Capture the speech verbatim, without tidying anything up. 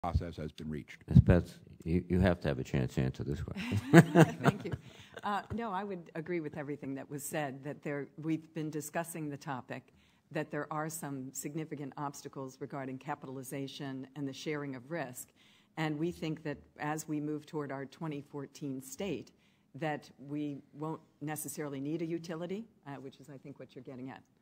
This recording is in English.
process has been reached. Miz Peetz, you, you have to have a chance to answer this question. Thank you. Uh, no, I would agree with everything that was said, that there, we've been discussing the topic, that there are some significant obstacles regarding capitalization and the sharing of risk. And we think that as we move toward our twenty fourteen state, that we won't necessarily need a utility, uh, which is, I think, what you're getting at.